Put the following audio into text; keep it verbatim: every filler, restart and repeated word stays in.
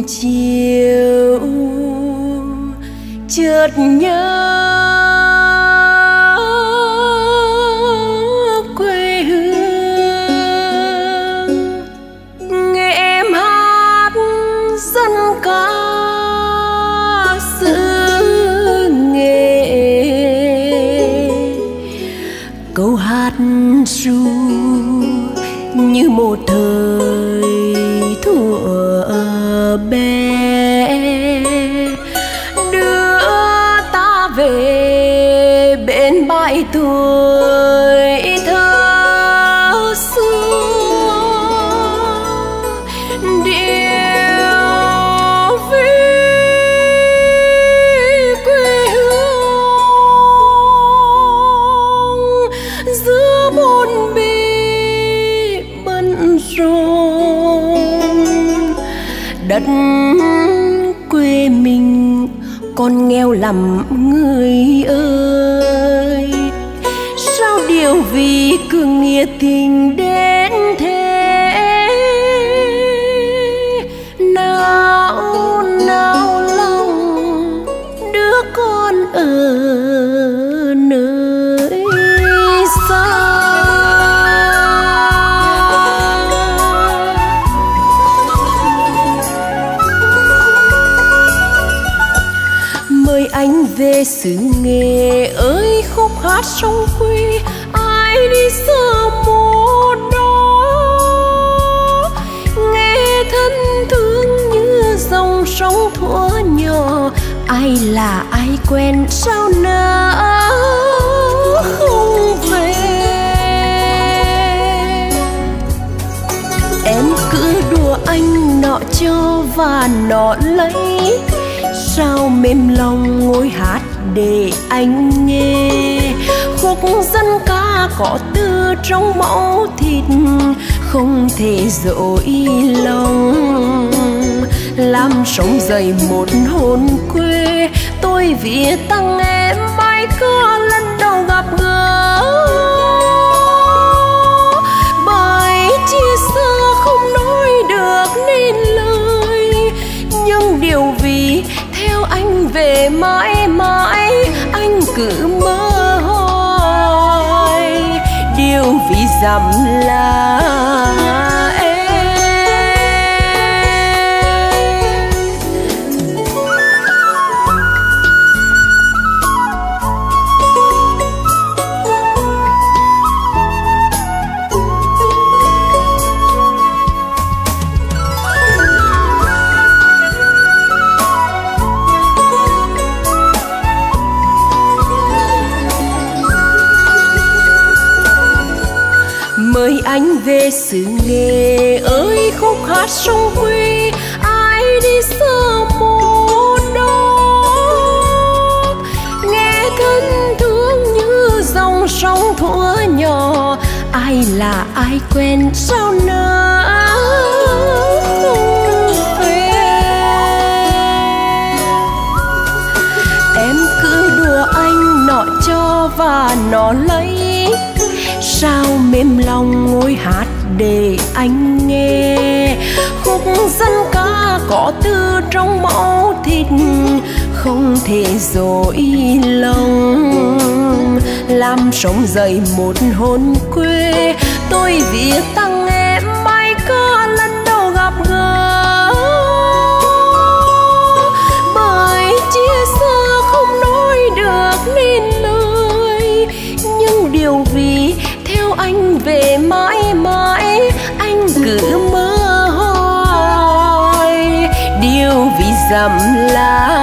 chiều chợt nhớ quê hương, nghe em hát dân ca xứ nghệ. Câu hát ru như một thời thuở bé, đưa ta về bên bãi tuổi thơ xưa. Điệu vì quê hương giữa bốn bề bận rộn. Đất quê mình con nghèo lắm người ơi, sao điều vì cứ nghĩa tình đến thế. Nào nào lòng đứa con ở nơi xa. Mời anh về xứ nghệ ơi, khúc hát sông quê ai đi xa một đó. Nghe thân thương như dòng sông thuở nhỏ, ai là ai quen sao nỡ không về. Em cứ đùa anh nọ cho và nọ lấy, sao mềm lòng ngồi hát để anh nghe. Khúc dân ca có từ trong máu thịt, không thể dội lòng. Làm sống dậy một hồn quê, tôi viết tặng em bài ca lần đầu gặp gỡ. Bài chia xa không nói được nên lời, nhưng điều vì theo anh về mãi mãi, anh cứ mơ hoài điều vì dặm là em. Mời anh về xứ nghệ ơi, khúc hát sông quê ai đi xa một đó. Nghe thân thương như dòng sông thuở nhỏ, ai là ai quen sao nỡ không về. Em cứ đùa anh nọ cho và nọ lấy, sao mềm lòng ngồi hát để anh nghe. Khúc dân ca có từ trong máu thịt, không thể dối lòng. Làm sống dậy một hồn quê, tôi viết tặng em bài ca lần đầu gặp gỡ. Bởi chia xa không nói được nên lời, nhưng điều vì theo anh về mãi mãi, anh cứ mơ hoài điều vì dặm là